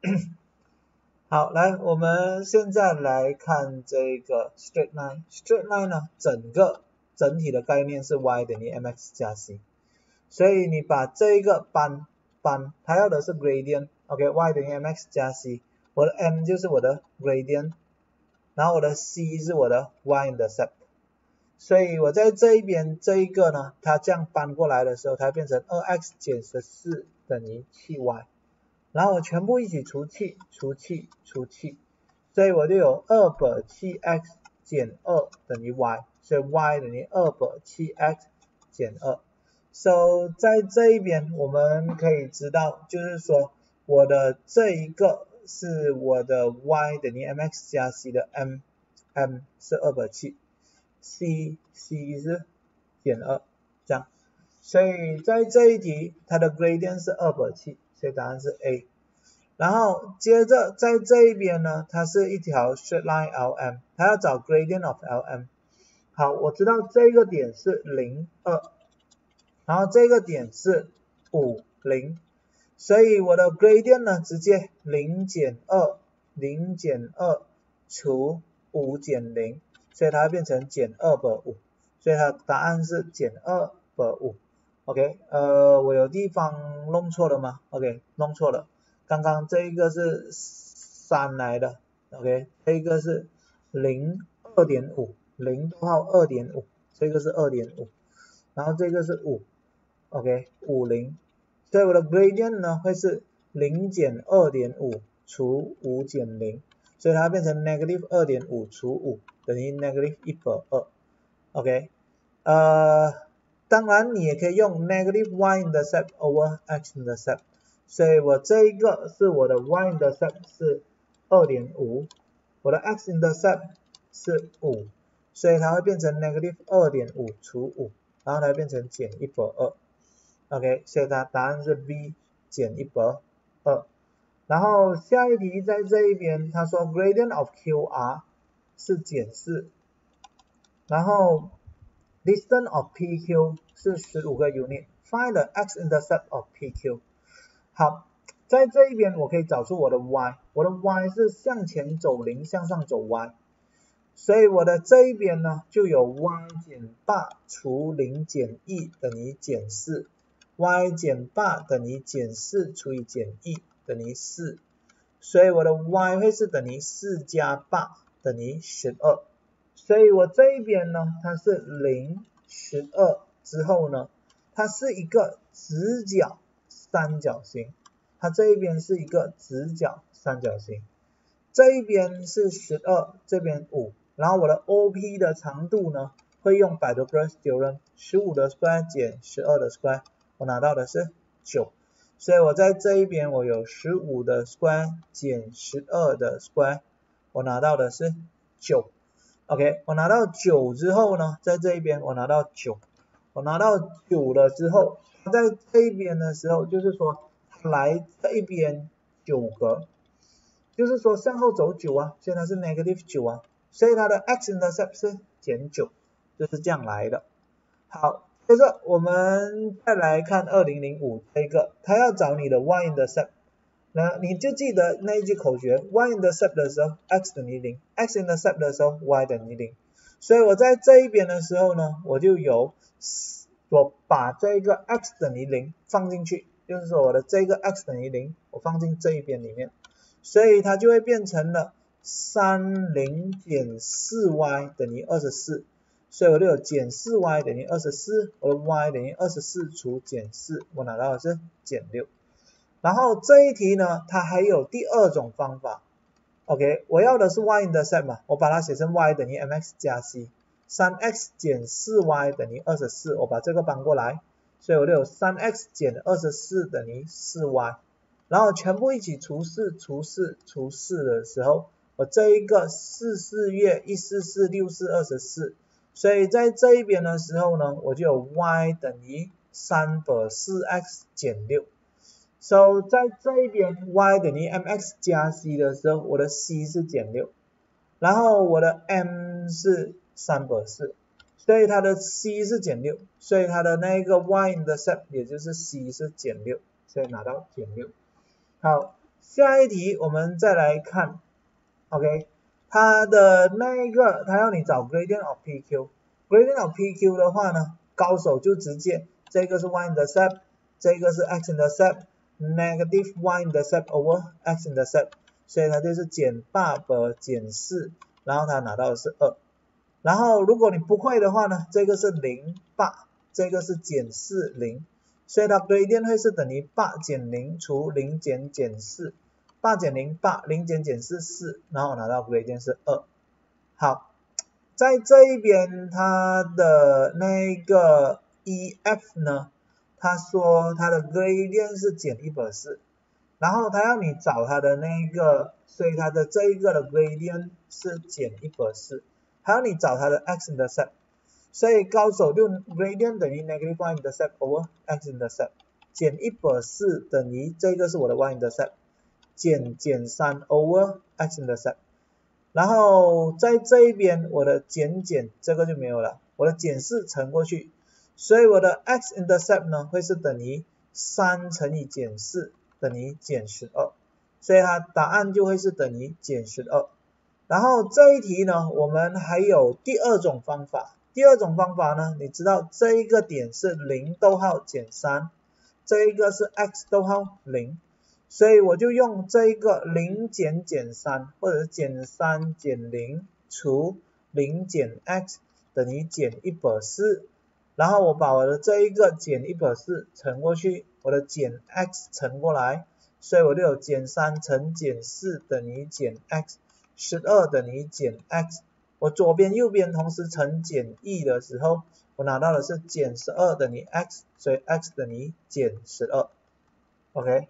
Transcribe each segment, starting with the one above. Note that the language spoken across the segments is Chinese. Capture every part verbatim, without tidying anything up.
好，来，我们现在来看这个 straight line。straight line 呢，整个整体的概念是 y 等于 mx 加 c， 所以你把这一个搬搬，它要的是 gradient，OK，y 等于 mx 加 c， 我的 m 就是我的 gradient， 然后我的 c 是我的 y-intercept， 所以我在这一边这一个呢，它这样搬过来的时候，它变成 二 x 减十四等于 七 y。然后我全部一起除去，除去，除去，所以我就有二百七 x 减二等于 y， 所以 y 等于二百七 x 减二。So 在这一边我们可以知道，就是说我的这一个是我的 y 等于 mx 加 c 的 m， m 是二百七， c c 是减二，这样。所以在这一题它的 gradient 是二百七。所以答案是 A。 然后接着在这一边呢，它是一条 straight line L M， 它要找 gradient of L M。 好，我知道这个点是零二，然后这个点是五零，所以我的 gradient 呢直接零减二，零减二除五减零，所以它会变成减二百五，所以它答案是减二百五。OK， 呃，我有地方弄错了吗 ？OK， 弄错了。刚刚这一个是三来的 ，OK， 这一个是零 二点五， 零逗号 二点五， 这个是 二点五， 然后这个是五 ，OK， 五十，所以我的 gradient 呢会是零减 二点五 除五减零，所以它变成 negative 二点五 除五等于 negative 一百二 ，OK， 呃。当然你也可以用 negative y-intercept over x-intercept， 所以我这一个是我的 y-intercept 是 二点五， 我的 x-intercept 是五，所以它会变成 negative 二点五 除五，然后它会变成减一百二。OK， 所以它答案是 B 减一百二。然后下一题在这一边，他说 gradient of Q R 是减四，然后distance of P Q 是十五个 unit，find the x-intercept of P Q。 好，在这一边我可以找出我的 y， 我的 y 是向前走零，向上走 y， 所以我的这一边呢就有 y 减八除零减一等于减四， y 减八等于减四除以减一等于四，所以我的 y 会是等于四加八等于十二。所以我这一边呢，它是零、十二之后呢，它是一个直角三角形，它这一边是一个直角三角形，这一边是十二，这边五，然后我的 O P 的长度呢，会用 Pythagoras theorem， 十五的 square 减十二的 square， 我拿到的是九，所以我在这一边我有十五的 square 减十二的 square， 我拿到的是九。OK， 我拿到九之后呢，在这一边我拿到九，我拿到九了之后，在这一边的时候，就是说来这一边九个，就是说向后走九啊，所以它是 negative 九啊，所以它的 x-intercept 是减九，就是这样来的。好，接着我们再来看二零零五这个，它要找你的 y-intercept。那你就记得那一句口诀 y-intercept 的时候 x 等于零， x-intercept 的时候 y 等于零，所以我在这一边的时候呢，我就有我把这个 x 等于零放进去，就是说我的这个 x 等于零我放进这一边里面，所以它就会变成了三十减 四 y 等于二十四，所以我就有减 四 y 等于二十四，我的 y 等于二十四除减四，我拿到的是减六。然后这一题呢，它还有第二种方法 ，OK， 我要的是 y-intercept 嘛，我把它写成 y 等于 mx 加 c， 三 x 减 四 y 等于二十四，我把这个搬过来，所以我就有 三 x 减二十四等于 四 y， 然后全部一起除四除四除四的时候，我这一个四四月一四四六四二十四，所以在这一边的时候呢，我就有 y 等于三百四 x 减六。So 在这一边 y 等于 mx 加 c 的时候，我的 c 是减六，然后我的 m 是三百四，所以它的 c 是减六，所以它的那个 y-intercept 也就是 c 是减六，所以拿到减六。好， 下一题我们再来看 ，OK， 它的那个它要你找 gradient of P Q，gradient of P Q 的话呢，高手就直接这个是 y-intercept， 这个是 x-intercept，negative y-intercept over x-intercept， 所以它就是减八和减四，然后它拿到的是二。然后如果你不会的话呢，这个是零八，这个是减四零，所以它 gradient 会是等于八减零除零减减四，八减零八，零减减四四，然后拿到 gradient 是二。好，在这一边它的那个 E F 呢，他说它的 gradient 是减一百四，然后他要你找它的那个，所以它的这一个的 gradient 是减一百四，还要你找它的 x-intercept， 所以高手就 gradient 等于 negative y-intercept over x-intercept， 减一百四等于这个是我的 y-intercept， 减减三 over x-intercept， 然后在这一边我的减减这个就没有了，我的减四乘过去，所以我的 x-intercept 呢会是等于三乘以减四等于减十二，所以它答案就会是等于减十二。然后这一题呢，我们还有第二种方法。第二种方法呢，你知道这一个点是零逗号减三，这一个是 x 逗号零，所以我就用这一个零减减三，或者是减三减零除零减 x 等于减一百四，然后我把我的这一个减一百四乘过去，我的减 x 乘过来，所以我就有减三乘减四等于减 x， 十二等于减 x， 我左边右边同时乘减一的时候，我拿到的是减十二等于 x， 所以 x 等于减十二 ，OK。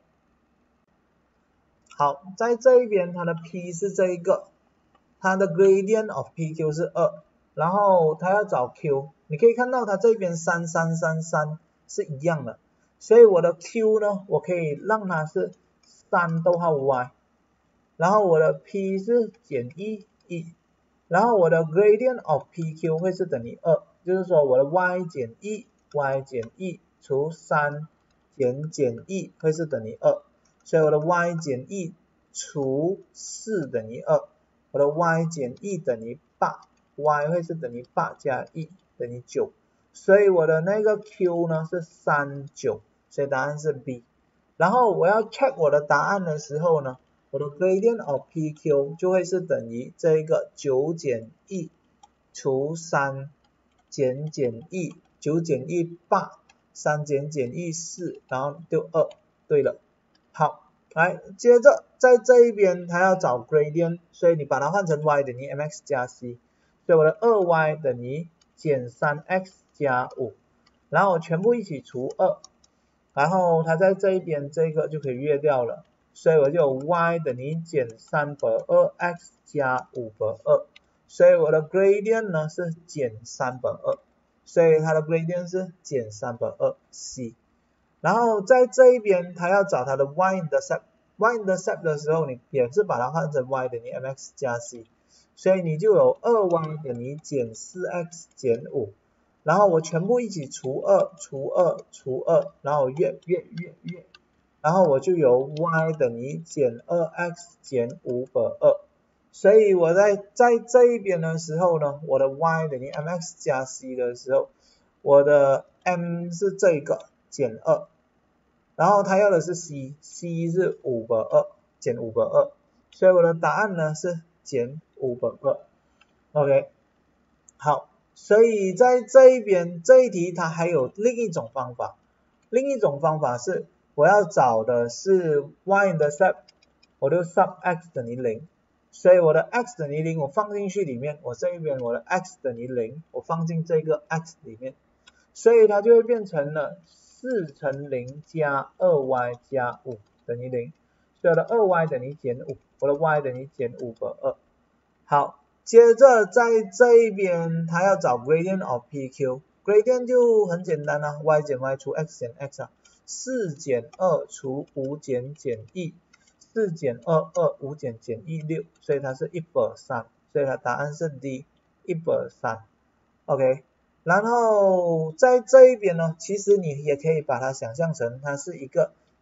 好，在这一边它的 P 是这一个，它的 gradient of P Q 是二，然后它要找 Q， 你可以看到它这边三三三三是一样的，所以我的 Q 呢，我可以让它是三逗号 y， 然后我的 P 是减一一，然后我的 gradient of P Q 会是等于二，就是说我的 y 减一 y 减一除三减减一会是等于二。所以我的 y 减一除四等于二，我的 y 减一等于八 ，y 会是等于八加一等于九，所以我的那个 q 呢是三十九，所以答案是 B。然后我要 check 我的答案的时候呢，我的 gradient of P Q 就会是等于这一个九减一除三减减一，九减一八，三减减一四，然后就二，对了。好，来，接着在这一边它要找 gradient， 所以你把它换成 y 等于 mx 加 c， 所以我的 二 y 等于减 三 x 加五，然后我全部一起除二，然后它在这一边这个就可以约掉了，所以我就有 y 等于减三百二 x 加五百二，所以我的 gradient 呢是减三百二，所以它的 gradient 是减三百二 c。然后在这一边，它要找它的 y-intercept，y-intercept 的时候，你也是把它换成 y 等于 mx 加 c， 所以你就有 二 y 等于减 四 x 减五，然后我全部一起除二，除二，除二，然后越越越越，然后我就有 y 等于减 二 x 减五百二，所以我在在这一边的时候呢，我的 y 等于 mx 加 c 的时候，我的 m 是这一个。减二，然后他要的是 c，c 是五百二减五百二，所以我的答案呢是减五百二 ，OK， 好，所以在这一边这一题它还有另一种方法，另一种方法是我要找的是 y-intercept， 我就 sub x 等于零，所以我的 x 等于零我放进去里面，我这一边我的 x 等于零，我放进这个 x 里面，所以它就会变成了四乘零加 二 y 加五等于零，所以我的 二 y 等于减五，我的 y 等于减五百二。好，接着在这一边它要找 gradient of P Q，gradient 就很简单啦、啊、，y 减 y 除 x 减 x 啊，四减二除五减减一，四减二二，五减减一六，所以它是一百三，所以它答案是 D， 一百三 ，OK。然后在这一边呢，其实你也可以把它想象成它是一个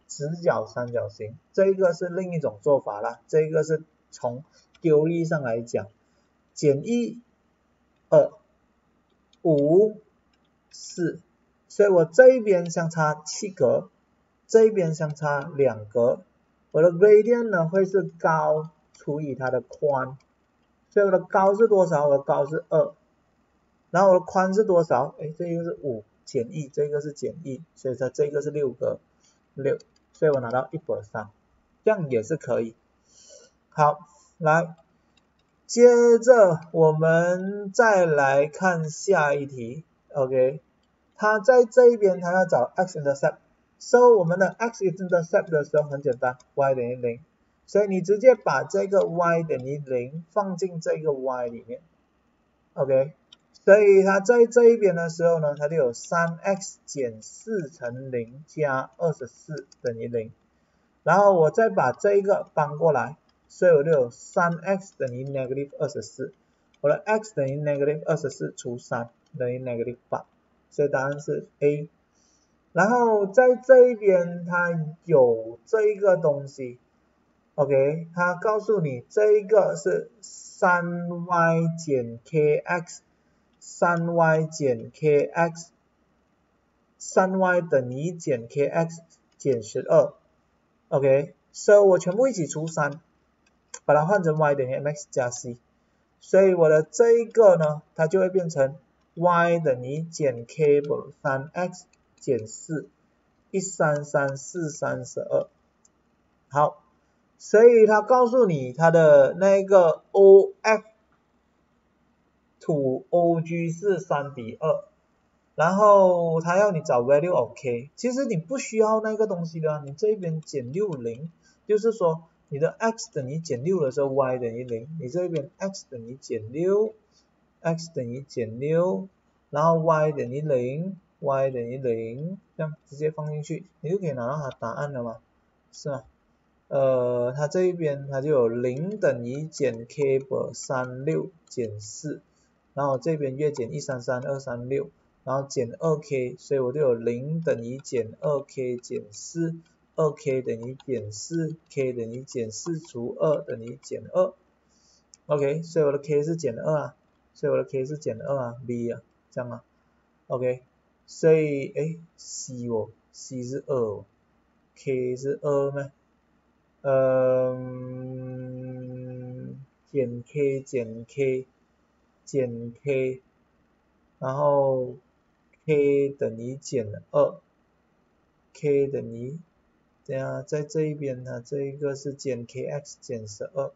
直角三角形，这个是另一种做法啦，这个是从丢力上来讲，减一二五四，所以我这一边相差七格，这一边相差两格，我的 gradient 呢会是高除以它的宽，所以我的高是多少？我的高是二，然后我的宽是多少？哎，这个是五减一，这个是减一，所以它这个是六格六，所以我拿到 百分之百，这样也是可以。好，来，接着我们再来看下一题 ，OK， 它在这一边它要找 x-intercept， so 我们的 x-intercept 的时候很简单 ，y 等于零，所以你直接把这个 y 等于零放进这个 y 里面 ，OK， 所以它在这一边的时候呢，它就有 三 x 减四乘零加二十四等于零，然后我再把这一个搬过来，所以我就有 三 x 等于 negative 二十四，我的 x 等于 negative 二十四除三等于 negative 八，所以答案是 A。然后在这一边它有这一个东西 ，OK， 它告诉你这一个是 三 y 减 kx， 三 y 减 kx， 三 y 等于减 kx 减十二 ，OK， so 我全部一起除三，把它换成 y 等于 mx 加 c， 所以我的这一个呢，它就会变成 y 等于减 k 等于 三 x 减四，一三三四三十二。好，所以它告诉你它的那个 O F to O G 是三比二，然后它要你找 value of k， 其实你不需要那个东西的，你这边减六零，就是说你的 x 等于减六的时候 y 等于零，你这边 x 等于减六 ，x 等于减六，然后 y 等于零 ，y 等于零，这样直接放进去，你就可以拿到它答案了嘛，是吗？呃，它这一边它就有零等于减 k 等于三十六减四，然后这边越减一三三二三六，然后减 二 k， 所以我就有零等于减 二 k 减四， 二 k 等于减四 ，k 等于减四除二等于减二 ，OK， 所以我的 k 是减二啊，所以我的 k 是减二啊 ，b 啊，这样啊 ，OK， 所以诶 c 哦 ，c 是二哦 ，k 是二吗？嗯，减 k 减 k 减 k， 然后 k 等于减二 ，k 等于，这样在这一边呢，这一个是减 kx 减十二，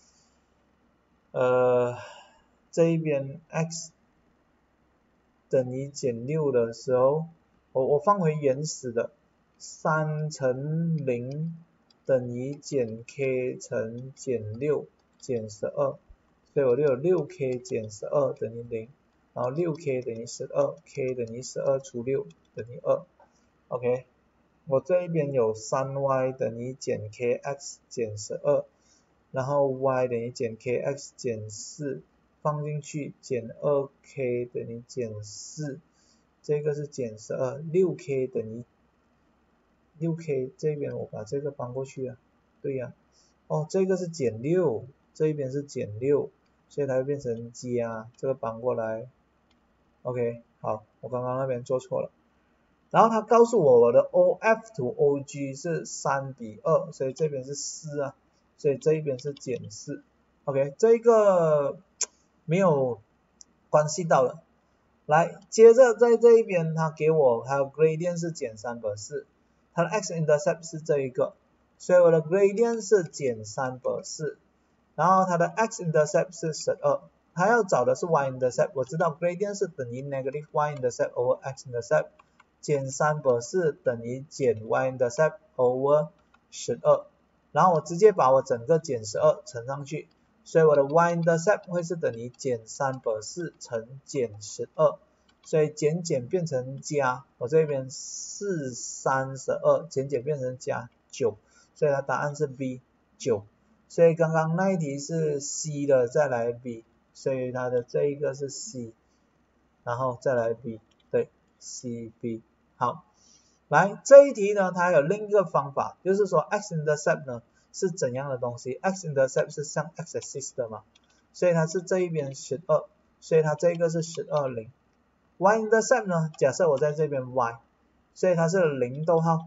呃，这一边 x 等于减六的时候，我我放回原始的，三乘零等于减 k 乘减六减十二，所以我就有 六 k 减十二等于零，然后 六 k 等于十二 ，k 等于十二除六等于二 ，OK， 我这一边有 三 y 等于减 kx 减十二，然后 y 等于减 kx 减四，放进去减 二 k 等于减四，这个是减十二， 六 k 等于六 k 这边我把这个搬过去啊，对呀、啊，哦这个是减六，这一边是减六，所以它会变成加，这个搬过来 ，OK， 好，我刚刚那边做错了，然后它告诉我我的 O F to O G 是三比二，所以这边是四啊，所以这一边是减四 ，OK， 这个没有关系到了，来，接着在这一边它给我还有 gradient 是减三百四，它的 x-intercept 是这一个，所以我的 gradient 是减三百四，然后它的 x-intercept 是十二，它要找的是 y-intercept， 我知道 gradient 是等于 negative y-intercept over x-intercept， 减三百四等于减 y-intercept over 十二，然后我直接把我整个减十二乘上去，所以我的 y-intercept 会是等于减三百四乘减十二，所以减减变成加，我这边四三十二减减变成加九，所以它答案是 B 九，所以刚刚那一题是 C 的，再来 B， 所以它的这一个是 C， 然后再来 B， 对 C B， 好， 来，这一题呢，它有另一个方法，就是说 x-intercept 呢是怎样的东西 ？x-intercept 是向 x-axis 的嘛，所以它是这一边十二，所以它这个是十二零。y-intercept 呢，假设我在这边 y， 所以它是零逗号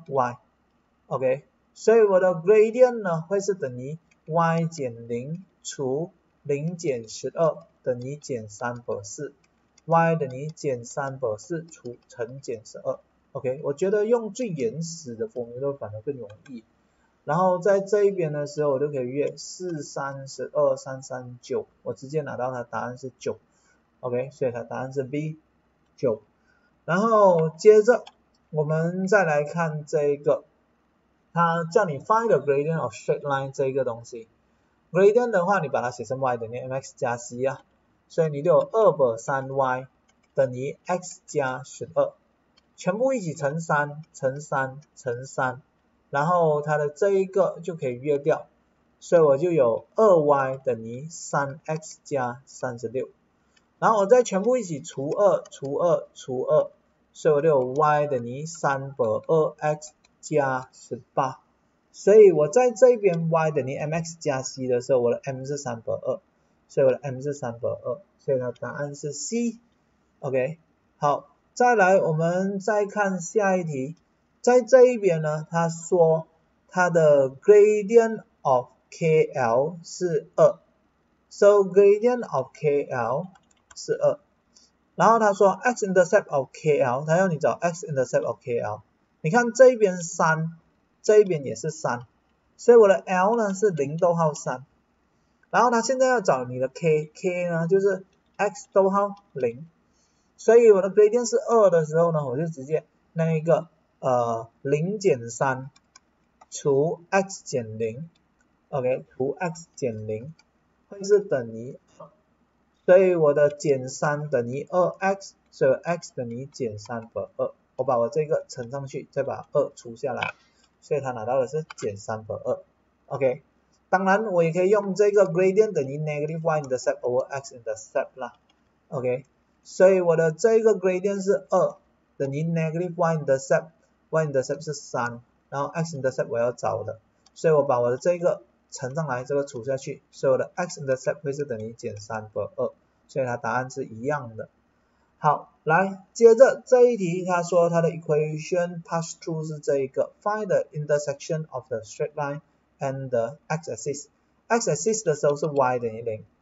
y，OK， 所以我的 gradient 呢会是等于 y 减零除零减十二等于减三百四 ，y 等于减三百四除乘减十二。OK， 我觉得用最原始的 formula 反而更容易。然后在这一边的时候，我就可以约四、三、十二、三、三、九，我直接拿到它答案是九。OK， 所以它答案是 B 九。然后接着我们再来看这一个，它叫你 find the gradient of straight line 这一个东西。gradient 的话，你把它写成 y 等于 mx 加 c 啊，所以你就有二百三 y 等于 x 加十二。全部一起乘三乘三乘三，然后它的这一个就可以约掉，所以我就有 二 y 等于 三 x 加三十六，然后我再全部一起除二除二除二，所以我就有 y 等于三百二 x 加十八，所以我在这边 y 等于 mx 加 c 的时候，我的 m 是三百二，所以我的 m 是三百二，所以它答案是 C。 OK， 好。再来，我们再看下一题，在这一边呢，他说它的 gradient of K L 是二 ，so gradient of K L 是二，然后他说 x-intercept of K L， 他要你找 x-intercept of K L， 你看这一边三，这一边也是三，所以我的 L 呢是零逗号三，然后他现在要找你的 K，K 呢就是 x 逗号零。所以我的 gradient 是二的时候呢，我就直接那一个呃零减三除 x 减零 ，OK， 除 x 减零会是等于二，所以我的减三等于 二 x， 所以 x 等于减三百二，我把我这个乘上去，再把二除下来，所以他拿到的是减三百二 ，OK， 当然我也可以用这个 gradient 等于 negative y-intercept over x-intercept 啦 ，OK。所以我的这个 gradient 是二等于 negative y-intercept， y-intercept 是三，然后 x-intercept 我要找的，所以我把我的这个乘上来，这个除下去，所以我的 x-intercept 会是等于减三百二，所以它答案是一样的。好，来接着这一题，他说它的 equation pass through 是这一个 ，find the intersection of the straight line and the x-axis。x-axis 的时候是 y 等于零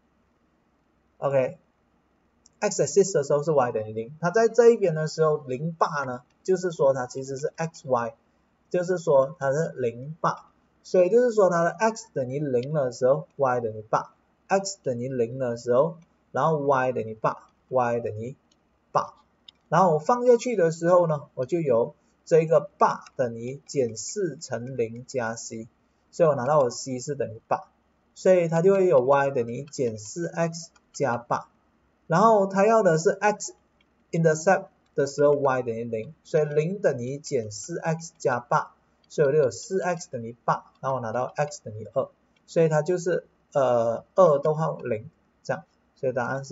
，OK。x-axis 的时候是 y 等于零，它在这一边的时候零八呢，就是说它其实是 xy， 就是说它是零八，所以就是说它的 x 等于零的时候 y 等于八 ，x 等于零的时候，然后 y 等于八 ，y 等于八，然后我放下去的时候呢，我就有这个八等于减四乘零加 c， 所以我拿到我 c 是等于八，所以它就会有 y 等于减四 x 加八。然后他要的是 x-intercept 的时候 y 等于零，所以零等于减 四 x 加八，所以我就有 四 x 等于八，然后我拿到 x 等于二，所以它就是呃二逗号零这样，所以答案是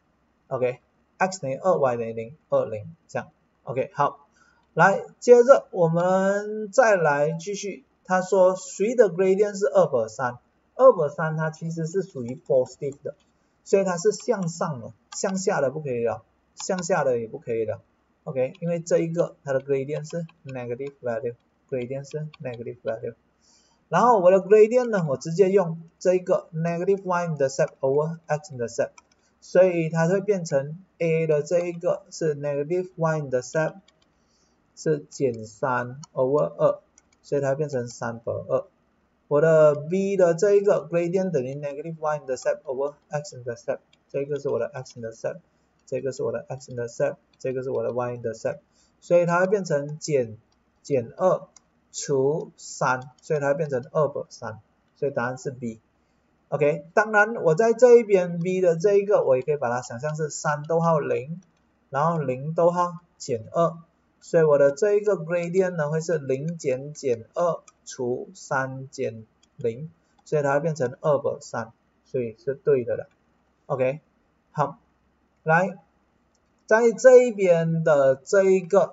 B。OK，x 等于二 y 等于零，二零这样。OK， 好，来接着我们再来继续，他说谁的 gradient 是二百三， 二百三它其实是属于 positive 的。所以它是向上的，向下的不可以了，向下的也不可以了 ，OK， 因为这一个它的 gradient 是 negative value，gradient 是 negative value， 然后我的 gradient 呢，我直接用这个 negative y-intercept over x-intercept， 所以它会变成 a 的这一个是 negative y-intercept 是减三 over 二，所以它会变成三百二。我的 b 的这一个 gradient 等于 negative y-intercept over x-intercept， 这个是我的 x-intercept， 这个是我的 x-intercept， 这个是我的 y-intercept， 所以它会变成减减二除三，所以它会变成二百三，所以答案是 B。OK， 当然我在这一边 b 的这一个，我也可以把它想象是三逗号零，然后零逗号减二，所以我的这一个 gradient 呢会是零减减二除三减零，所以它会变成二百三，所以是对的了。OK， 好，来，在这一边的这一个，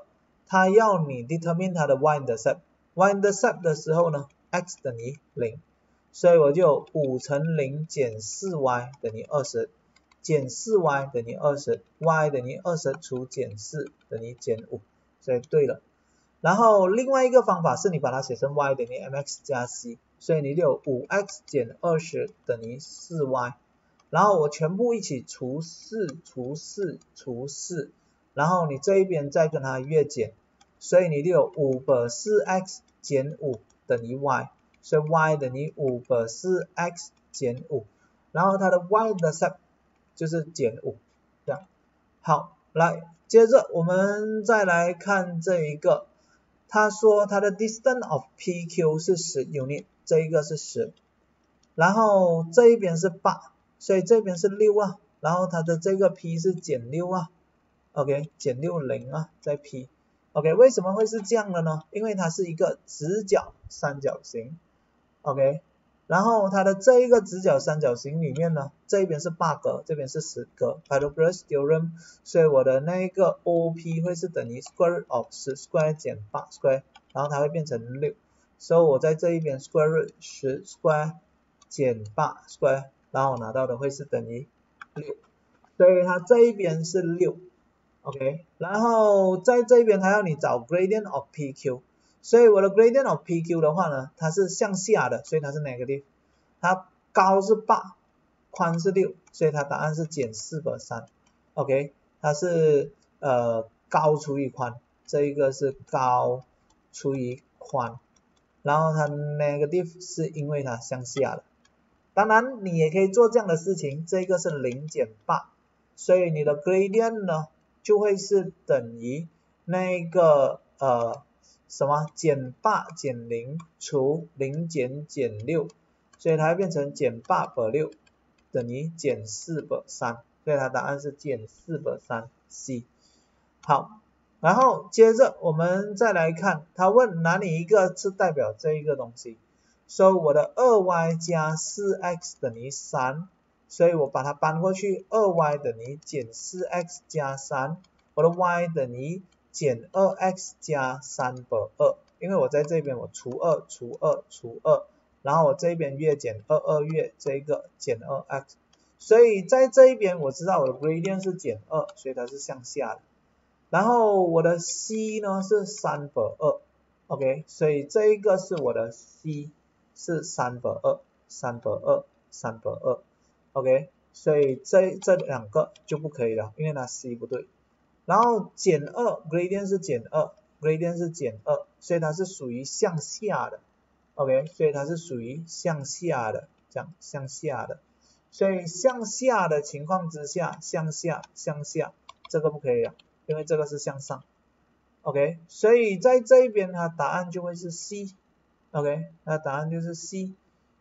它要你 determine 它的 y-intercept，y intercept 的时候呢 x 等于零，所以我就有五乘零减 四 y 等于二十，减 四 y 等于二十 ，y 等于二十除减四等于减五，所以对了。然后另外一个方法是你把它写成 y 等于 mx 加 c， 所以你就有 五 x 减二十等于 四 y， 然后我全部一起除四除四除四，然后你这一边再跟它越减，所以你就有五百四 x 减五等于 y， 所以 y 等于五百四 x 减五，然后它的 y-intercept 就是减五，这样。好，来，接着我们再来看这一个，他说它的 distance of P Q 是十 unit， 这一个是十，然后这一边是八，所以这边是六啊，然后它的这个 P 是减六啊 ，OK， 减六零啊，在 P。OK， 为什么会是这样的呢？因为它是一个直角三角形 ，OK， 然后它的这一个直角三角形里面呢，这边是八格，这边是十格 ，Pythagoras theorem， 所以我的那个 O P 会是等于 square root of 十 square 减八 square， 然后它会变成六，所以我在这一边 square root 十 square 减八 square， 然后我拿到的会是等于六，所以它这一边是六。OK， 然后在这边它要你找 gradient of P Q， 所以我的 gradient of P Q 的话呢，它是向下的，所以它是 negative， 它高是八，宽是六，所以它答案是减四百三 ，OK， 它是呃高除以宽，这一个是高除以宽，然后它 negative 是因为它向下的，当然你也可以做这样的事情，这个是零减八，所以你的 gradient 呢就会是等于那个呃什么减八减零除零减减六，所以它会变成减八百六等于减四百三，所以它答案是减四百三 C。好，然后接着我们再来看，他问哪里一个是代表这一个东西，所以我的 二 y 加 四 x 等于三。所以我把它搬过去 ，二 y 等于减 四 x 加三，我的 y 等于减 二 x 加三百二，因为我在这边我除二除二除二，然后我这边越减二二越这个减 二 x， 所以在这一边我知道我的 gradient 是减二，所以它是向下的，然后我的 c 呢是三百二 ，OK， 所以这一个是我的 c 是三百二 三百二 三百二OK， 所以这这两个就不可以了，因为它 C 不对。然后减二 gradient 是减二 gradient 是减二，所以它是属于向下的 OK， 所以它是属于向下的，这样向下的，所以向下的情况之下，向下向下这个不可以了，因为这个是向上 OK， 所以在这一边它答案就会是 C OK， 那答案就是 C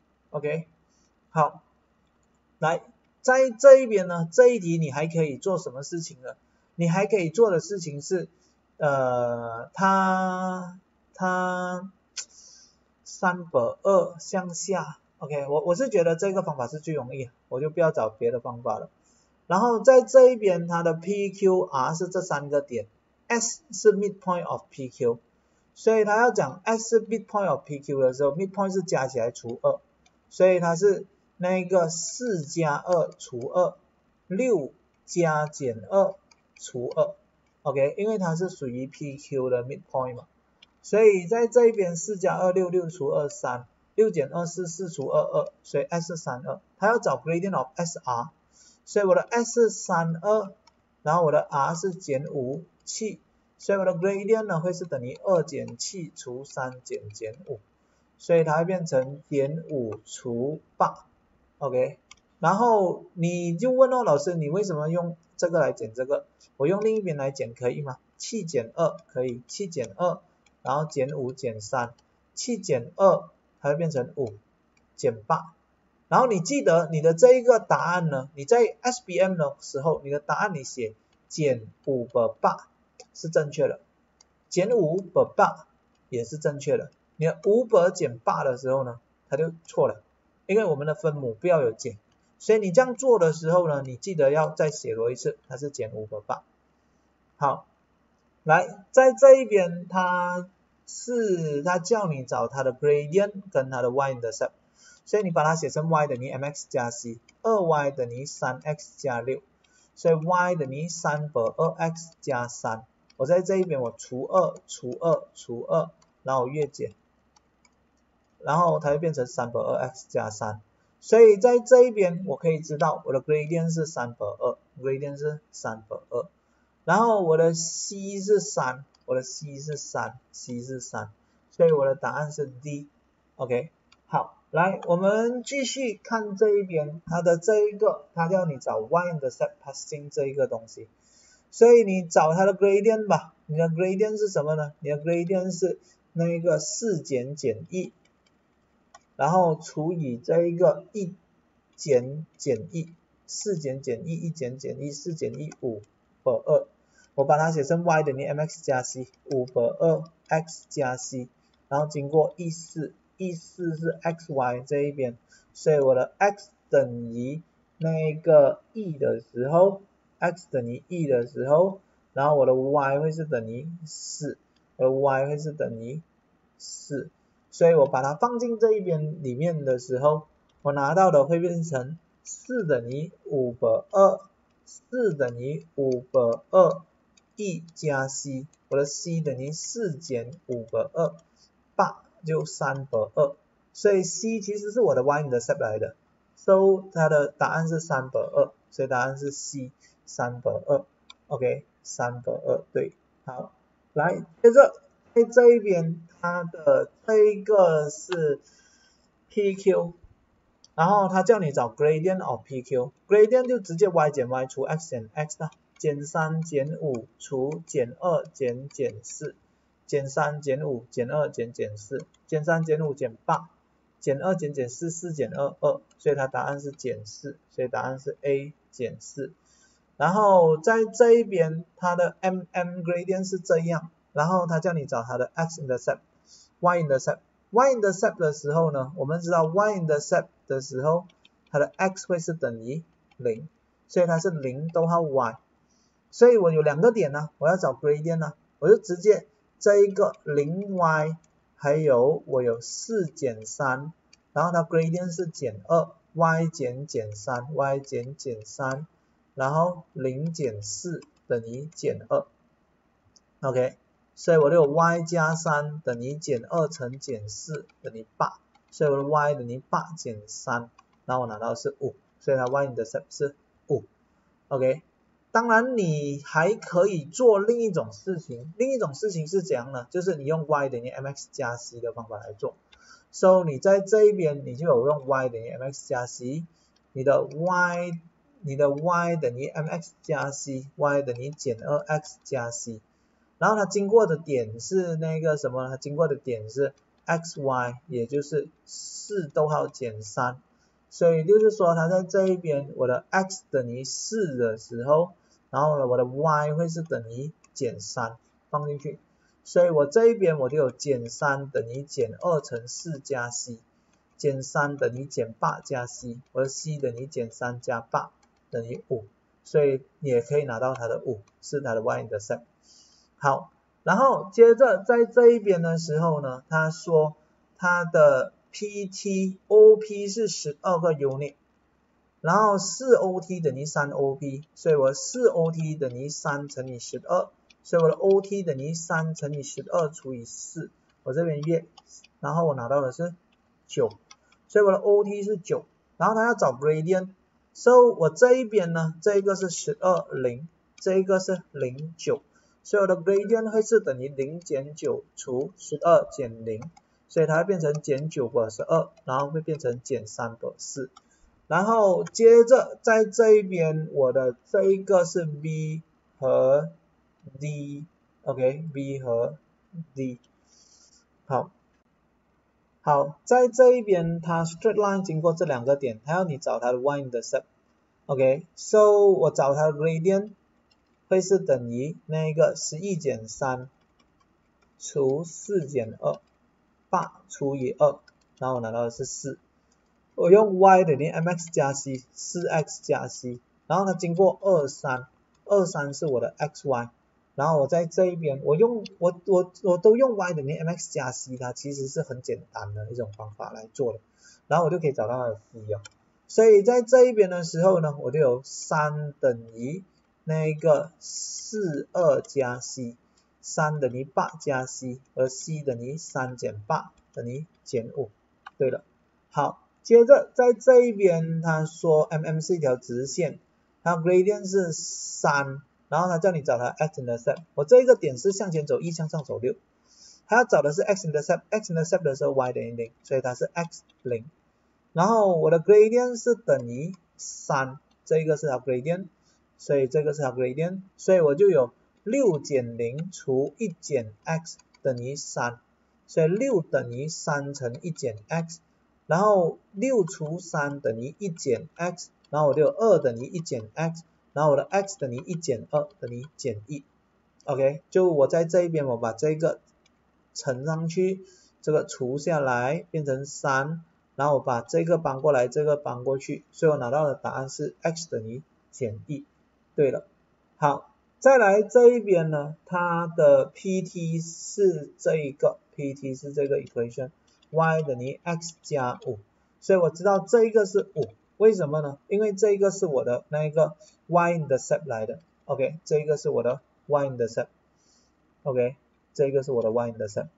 OK， 好。来，在这一边呢，这一题你还可以做什么事情呢？你还可以做的事情是，呃，它它三百二向下 ，OK， 我我是觉得这个方法是最容易，我就不要找别的方法了。然后在这一边，它的 P Q R 是这三个点 ，S 是 midpoint of P Q， 所以它要讲 S 是 midpoint of P Q 的时候 ，midpoint 是加起来除二，所以它是那个四加二除二，六加减二除二 ，OK， 因为它是属于 P Q 的 midpoint 嘛，所以在这边四加二六，六除二三，六减二四，四除二二，所以 S 是三十二，它要找 gradient of S R， 所以我的 S 是三十二，然后我的 R 是减五，七，所以我的 gradient 呢会是等于二减七除三减减五，所以它会变成减五除八。OK， 然后你就问哦，老师你为什么用这个来减这个？我用另一边来减可以吗？七减二可以，七减二，然后减五减三，七减二它会变成五，减八。然后你记得你的这一个答案呢，你在 S B M 的时候，你的答案你写减五百八是正确的，减五百八也是正确的。你的五百减八的时候呢，它就错了。因为我们的分母不要有减，所以你这样做的时候呢，你记得要再写多一次，它是减五百八。好， 来，在这一边它是它叫你找它的 gradient 跟它的 y-intercept， 所以你把它写成 y 等于 mx 加 c， 二 y 等于 三 x 加六，所以 y 等于三百二 x 加三。我在这一边我除二除二除二，然后我越减，然后它就变成三百二 x 加三。所以在这一边我可以知道我的 gradient 是三百二 ，gradient 是三百二，然后我的 c 是三，我的 c 是三 ，c 是三，所以我的答案是 D。OK， 好，来我们继续看这一边，它的这一个，它叫你找 y-intercept passing 这一个东西。所以你找它的 gradient 吧，你的 gradient 是什么呢？你的 gradient 是那个四减减一，然后除以这一个一减减一，四减减一，一减减一，四减一，五百二，我把它写成 y 等于 mx 加 c， 五百二 x 加 c， 然后经过一四，一四是 xy 这一边，所以我的 x 等于那个 e 的时候 x 等于 e 的时候，然后我的 y 会是等于四，我的 y 会是等于四，所以我把它放进这一边里面的时候，我拿到的会变成四等于五百二，四等于五百二 e 加 c， 我的 c 等于四减五百二， 八就三百二，所以 c 其实是我的 y-intercept 来的， so 它的答案是三百二，所以答案是 C， 三百二 ，OK， 三百二，对，好，来，接着在这一边，它的这一个是 P Q， 然后它叫你找 gradient of P Q，gradient 就直接 y 减 y 除 x 减 x 啦，减三减五除减二减减四，减三减五减二减减四，减三减五减八，减二减减四，四减二，二，所以它答案是减四，所以答案是 A 减四。然后在这一边，它的 M M gradient 是这样，然后它叫你找它的 x-intercept、y-intercept。y-intercept 的时候呢，我们知道 y-intercept 的时候，它的 x 会是等于零，所以它是零逗号 y。所以我有两个点呢，我要找 gradient 呢，我就直接这一个 零 y， 还有我有四减三，然后它 gradient 是减二 ，y 减减三 ，y 减减三，然后零减四等于减二 ，OK， 所以我就有 y 加三等于减二乘减四等于八，所以我的 y 等于八减三，然后我拿到是五，所以它 y-intercept 是五 ，OK。当然你还可以做另一种事情，另一种事情是怎样呢？就是你用 y 等于 mx 加 c 的方法来做。So 你在这一边你就有用 y 等于 mx 加 c， 你的 y 你的 y 等于 mx 加 c，y 等于减二 x 加 c， 然后它经过的点是那个什么？它经过的点是 xy， 也就是四逗号减三。所以就是说它在这一边我的 x 等于四的时候，然后呢我的 y 会是等于减三放进去，所以我这一边我就有减三等于减二乘四加 c， 减三等于减八加 c， 我的 c 等于减三加八等于五，所以也可以拿到它的五是它的 y-intercept。好，然后接着在这一边的时候呢，他说它的P T O P 是十二个 unit， 然后四 O T 等于三 O P， 所以我四 O T 等于三乘以十二，所以我的 O T 等于三乘以十二除以四，我这边约，然后我拿到的是九，所以我的 O T 是九，然后他要找 gradient， so 我这一边呢，这一个是十二零，这一个是零九，所以我的 gradient 会是等于零减九除十二减零。所以它会变成减九百十二，然后会变成减三百四，然后接着在这一边我的这一个是 B 和 D，OK， B 和 D， 好，好，在这一边它 straight line 经过这两个点，它要你找它的 y-intercept，OK，so 我找它的 gradient 会是等于那个十一减三除四减二。八除以二，然后我拿到的是四，我用 y 等于 mx 加 c， 四 x 加 c， 然后它经过二三，二三是我的 xy， 然后我在这一边，我用我我我都用 y 等于 mx 加 c， 它其实是很简单的一种方法来做的，然后我就可以找到它的 c 哦。所以在这一边的时候呢，我就有三等于那个四二加 c， 三等于八加 c， 而 c 等于三减八等于减五。对了，好，接着在这一边他说 mm 是一条直线，它 gradient 是三，然后他叫你找它 x intercept， 我这一个点是向前走一，向上走六，他要找的是 x intercept， x intercept 的时候 y 等于零，所以它是 x 零。然后我的 gradient 是等于三，这个是它 gradient， 所以这个是它 gradient， 所以我就有六减零除一减 x 等于三，所以六等于三乘一减 x， 然后六除三等于一减 x， 然后我就有二等于一减 x， 然后我的 x 等于一减二等于减一。OK， 就我在这一边我把这个乘上去，这个除下来变成三，然后我把这个搬过来，这个搬过去，所以我拿到的答案是 x 等于减一。对了，好，再来这一边呢，它的 P T 是这一个 P T 是这个 equation y 等于 x 加五，所以我知道这一个是五，为什么呢？因为这一个是我的那个 y intercept 来的 ，OK， 这一个是我的 y intercept， OK， 这个是我的 y intercept，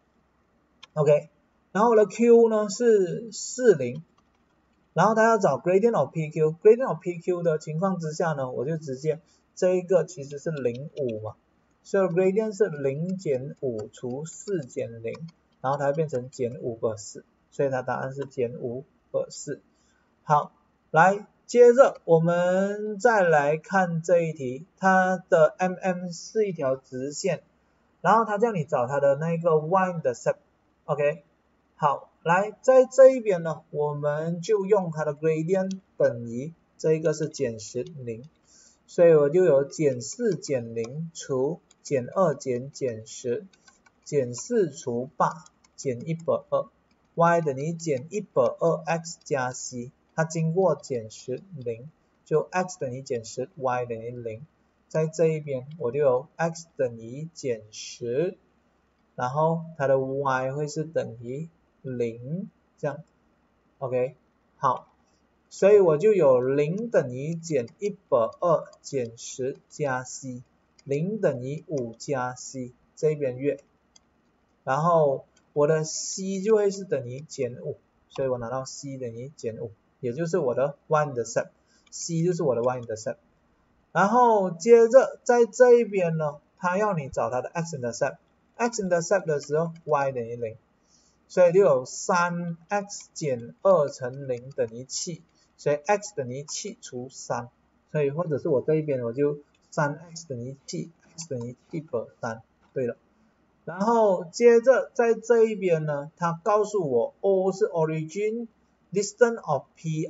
OK。然后我的 Q 呢是四十，然后他要找 gradient of P Q，gradient of P Q 的情况之下呢，我就直接这一个其实是零五嘛，所以 gradient 是零减五除四减零，然后它会变成减五个四，所以它答案是减五个四。好，来接着我们再来看这一题，它的 mm 是一条直线，然后它叫你找它的那个 y intercept， OK。好，来在这一边呢，我们就用它的 gradient 等于这一个是减十零，所以我就有减四减零除减二减减十，减四除八减一百二 ，y 等于减一百二 x 加 c， 它经过减十零，就 x 等于减十 ，y 等于零，在这一边我就有 x 等于减十，然后它的 y 会是等于零，这样 ，OK， 好，所以我就有零等于减一百二减十加 c， 零等于五加 c， 这边约，然后我的 c 就会是等于减五，所以我拿到 c 等于减五，也就是我的 y intercept，c 就是我的 y intercept， 然后接着在这一边呢，它要你找它的 x intercept，x intercept 的时候 y 等于零。所以就有 三 x 减二乘零等于七，所以 x 等于七除三，所以或者是我这一边我就 三 x 等于七 ，x 等于一百三，对了。然后接着在这一边呢，它告诉我 O 是 origin distance of P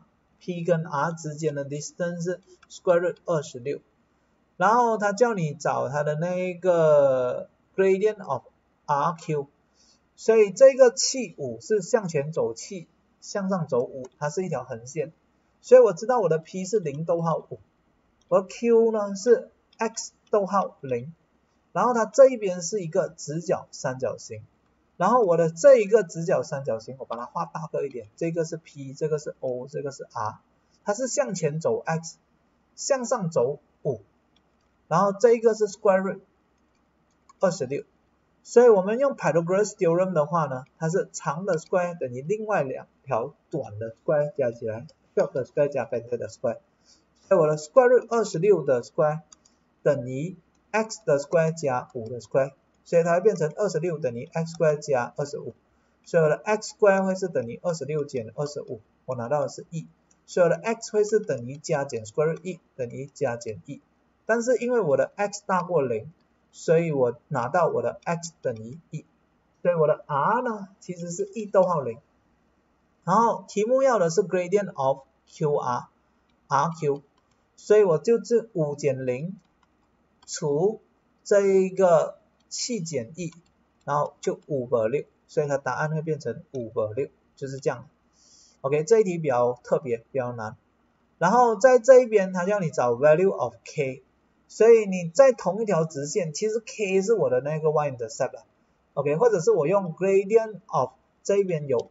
R，P 跟 R 之间的 distance 是 square root 二十六，然后它叫你找它的那个 gradient of R Q。所以这个气五是向前走气，向上走五，它是一条横线，所以我知道我的 P 是零逗号五，而 Q 呢是 x 逗号零，然后它这一边是一个直角三角形，然后我的这一个直角三角形我把它画大个一点，这个是 P， 这个是 O， 这个是 R， 它是向前走 x， 向上走五，然后这一个是 square root 二十六。所以我们用 Pythagoras theorem 的话呢，它是长的 square 等于另外两条短的 square 加起来 ，short 的 square 加 fat 的 square， 所以我的 square root 二十六的 square 等于 x 的 square 加五的 square， 所以它会变成二十六等于 x square 加二十五，所以我的 x square 会是等于二十六减二十五，我拿到的是一，所以我的 x 会是等于加减 square root 一等于加减一，但是因为我的 x 大过零，所以我拿到我的 x 等于一，所以我的 r 呢其实是一逗号零，然后题目要的是 gradient of qr，rq， 所以我就这五减零除这一个七减一，然后就五百六，所以它答案会变成五百六，就是这样。OK， 这一题比较特别，比较难。然后在这一边它叫你找 value of k， 所以你在同一条直线，其实 k 是我的那个 y-intercept 了 ，OK， 或者是我用 gradient of 这边有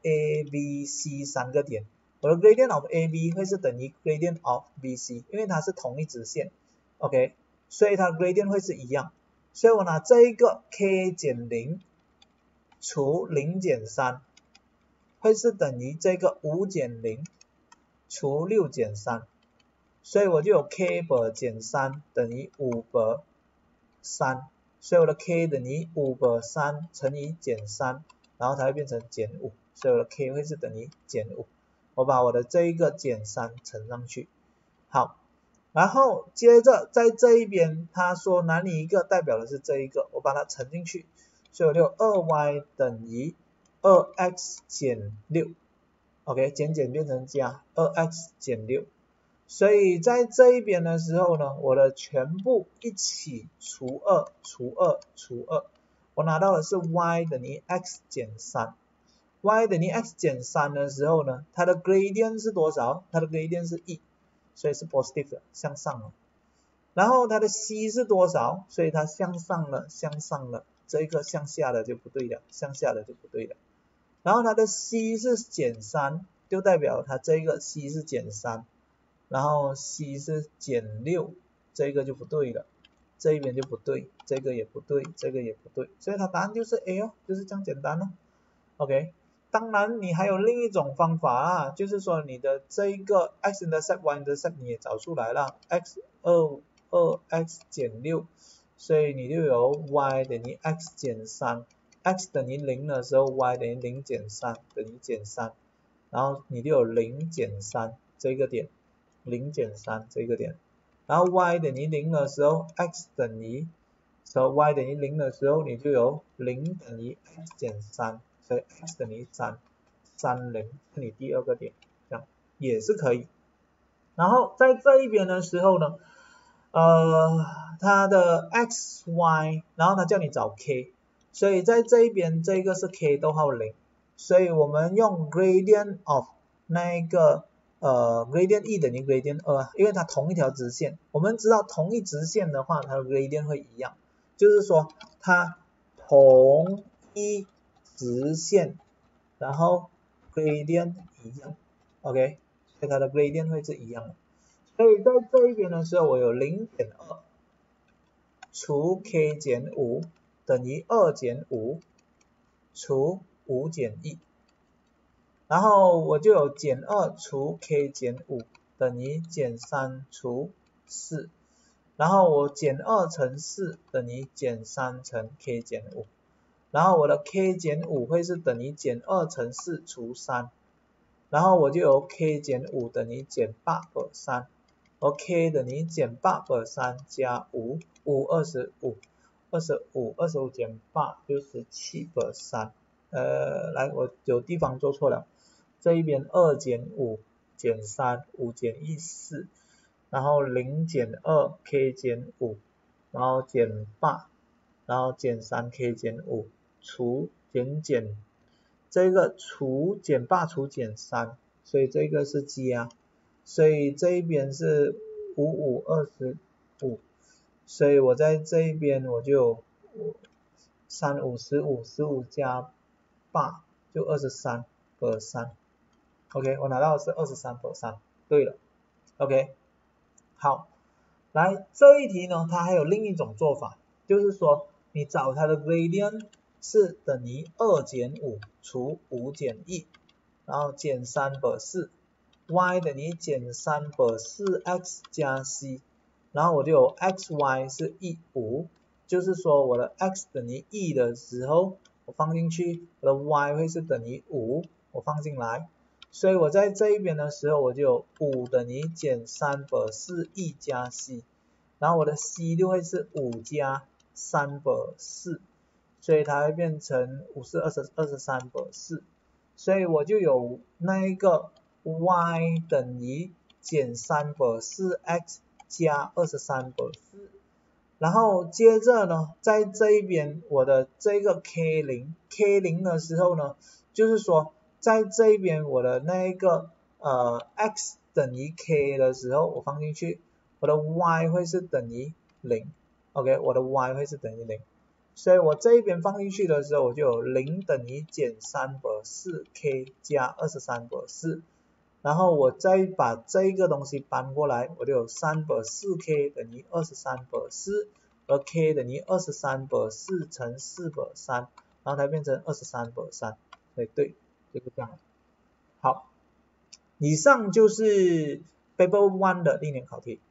a、b、c 三个点，我的 gradient of a、b 会是等于 gradient of b、c， 因为它是同一直线 ，OK， 所以它的 gradient 会是一样，所以我拿这一个 k 减零除零减三，会是等于这个五减零除六减三。所以我就有 k per 减三等于五 per 三，所以我的 k 等于五 per 三乘以减三，然后它会变成减五，所以我的 k 会是等于减五。我把我的这一个减三乘上去，好，然后接着在这一边，他说哪里一个代表的是这一个，我把它乘进去，所以我就有 二 y 等于 二 x 减六 ，OK， 减减变成加 二 x 减六。所以在这一边的时候呢，我的全部一起除二除二除二，我拿到的是 y 等于 x 减三。y 等于 x 减三的时候呢，它的 gradient 是多少？它的 gradient 是 e， 所以是 positive 的，向上了。然后它的 c 是多少？所以它向上了，向上了。这一个向下的就不对了，向下的就不对了。然后它的 c 是减三，就代表它这个 c 是减三。然后 c 是减六，这个就不对了，这一边就不对，这个也不对，这个也不对，所以它答案就是 A 哦，就是这样简单哦。OK， 当然你还有另一种方法啊，就是说你的这一个 x-intercept y-intercept 你也找出来了 ，x 二 二 x 减六，所以你就有 y 等于 x 减三 ，x 等于零的时候 y 等于零减三等于减三，然后你就有零减三这个点。零减三这个点，然后 y 等于零的时候 x 等于，所以 y 等于零的时候你就有零等于 x 减三，所以 x 等于三，三零是你第二个点，这样也是可以。然后在这一边的时候呢，呃，它的 x y， 然后它叫你找 k， 所以在这一边这个是 k 逗号零，所以我们用 gradient of 那一个呃 gradient e 等于 gradient 二，因为它同一条直线，我们知道同一直线的话，它的 gradient 会一样，就是说它同一直线，然后 gradient 一样 ，OK， 所以它的 gradient 会是一样的。所以在这一边的时候，我有 零点二 除 k 减五等于二减五除五减一。然后我就有减二除 k 减五等于减三除四，然后我减二乘四等于减三乘 k 减五，然后我的 k 减五会是等于减二乘四除三，然后我就有 k 减五等于减八per 三，而 k 等于减八per 三加五，五二十五，二十五，二十五减八就十七per 三，呃，来我有地方做错了。这一边二减五减三，五减一四，然后零减二 k 减五，然后减八，然后减三 k 减五，除减减，这个除减八除减三，所以这个是加，所以这一边是五五二十五，所以我在这一边我就三五十五，十五加八就二十三per 三。OK， 我拿到的是二十三per 三，对了 ，OK， 好，来这一题呢，它还有另一种做法，就是说你找它的 gradient 是等于二减五除五减一，然后减三per 四 ，y 等于减三per 四 x 加 c， 然后我就有 xy 是 e 五，就是说我的 x 等于 e 的时候，我放进去，我的 y 会是等于五，我放进来。所以我在这一边的时候，我就有五等于减三per 四 e 加 c， 然后我的 c 就会是五加三per 四，所以它会变成五是二十二十三per 四，所以我就有那一个 y 等于减三per 四 x 加二十三per 四，然后接着呢，在这一边我的这个 k 零 k 零的时候呢，就是说在这一边我的那一个呃 x 等于 k 的时候，我放进去，我的 y 会是等于零 ，OK， 我的 y 会是等于零，所以我这一边放进去的时候，我就有零等于减三百四 k 加二十三百四，然后我再把这一个东西搬过来，我就有三百四 k 等于二十三百四，而 k 等于二十三百四乘四百三，然后它变成二十三百三，所以对，就是这样。好，以上就是 Paper One 的历年考题。